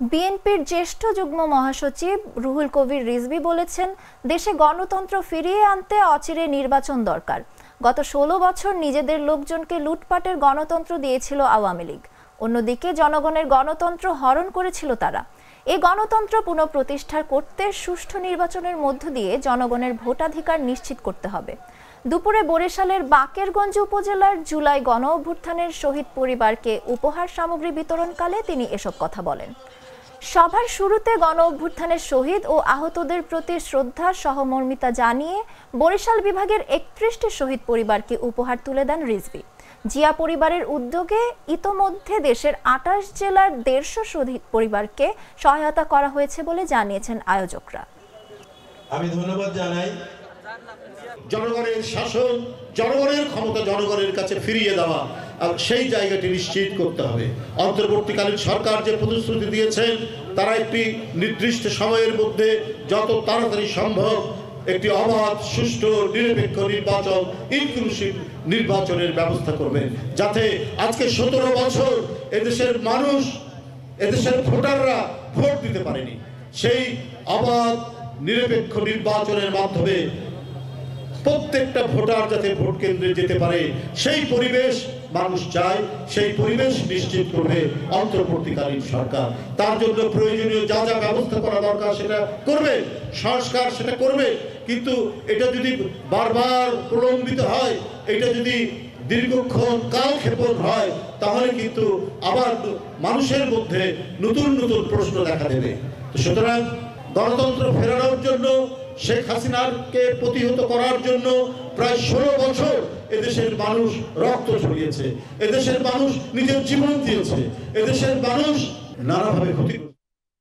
বিএনপির জ্যেষ্ঠ যুগ্ম মহাসচিব রুহুল কবির রিজভী বলেছেন, দেশে গণতন্ত্র ফিরিয়ে আনতে অচিরে নির্বাচন দরকার। গত ১৬ বছর নিজেদের লোকজনকে লুটপাটের গণতন্ত্র দিয়েছিল আওয়ামী লীগ, অন্যদিকে জনগণের গণতন্ত্র হরণ করেছিল তারা। এই গণতন্ত্র পুনঃপ্রতিষ্ঠা করতে সুষ্ঠু নির্বাচনের মধ্য দিয়ে জনগণের ভোটাধিকার নিশ্চিত করতে হবে। দুপুরে বরিশালের বাকেরগঞ্জ উপজেলার জুলাই গণ অভ্যুত্থানের শহীদ পরিবারকে উপহার সামগ্রী বিতরণকালে তিনি এসব কথা বলেন। সভার শুরুতে গণ অভ্যুত্থানের শহীদ ও আহতদের প্রতি শ্রদ্ধা সহমর্মিতা জানিয়ে বরিশাল বিভাগের ৩১টি শহীদ পরিবারকে উপহার তুলে দেন রিজভী। জিয়া পরিবারের উদ্যোগে ইতোমধ্যে দেশের ২৮ জেলার ১৫০ শহীদ পরিবারকে সহায়তা করা হয়েছে বলে জানিয়েছেন আয়োজকরা। আমি ধন্যবাদ জানাই। জনগণের শাসন, জনগণের ক্ষমতা জনগণের কাছে ফিরিয়ে দেওয়া, সেই জায়গাটি নিশ্চিত করতে হবে। অন্তর্বর্তীকালীন সরকার যে প্রতিশ্রুতি দিয়েছেন, তারা একটি নির্দিষ্ট সময়ের মধ্যে যত তাড়াতাড়ি সম্ভব একটি অবাধ, সুষ্ঠু, নিরপেক্ষ নির্বাচন, ইনক্লুসিভ নির্বাচনের ব্যবস্থা করবেন, যাতে আজকে ১৭ বছর এদেশের মানুষ, এদেশের ভোটাররা ভোট দিতে পারেনি, সেই অবাধ নিরপেক্ষ নির্বাচনের মাধ্যমে প্রত্যেকটা ভোটার যাতে ভোট কেন্দ্রে যেতে পারে, সেই পরিবেশ মানুষ চায়। সেই পরিবেশ নিশ্চিত করবে অন্তর্বর্তীকালীন সরকার। তার জন্য প্রয়োজনীয় যা যা ব্যবস্থা করা দরকার সেটা করবে, সংস্কার সেটা করবে। কিন্তু এটা যদি বারবার প্রলম্বিত হয়, এটা যদি দীর্ঘক্ষণ কালক্ষেপণ হয়, তাহলে কিন্তু আবার মানুষের মধ্যে নতুন নতুন প্রশ্ন দেখা দেবে। সুতরাং গণতন্ত্র ফেরানোর জন্য, শেখ হাসিনাকে প্রতিহত করার জন্য প্রায় ১৬ বছর এদেশের মানুষ রক্ত ঝরিয়েছে, এদেশের মানুষ নিজের জীবন দিয়েছে, এদেশের মানুষ নানাভাবে ক্ষতি করেছে।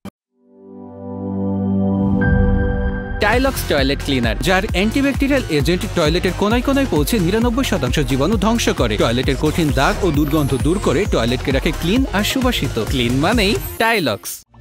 টাইলক্স টয়লেট ক্লিনার, যার অ্যান্টিব্যাকটেরিয়াল এজেন্ট টয়লেটের কোনায় কোনায় পৌঁছে ৯৯% জীবাণু ধ্বংস করে, টয়লেটের কঠিন দাগ ও দুর্গন্ধ দূর করে টয়লেটকে রাখে ক্লিন আর সুবাসিত। ক্লিন মানেই টাইলক্স।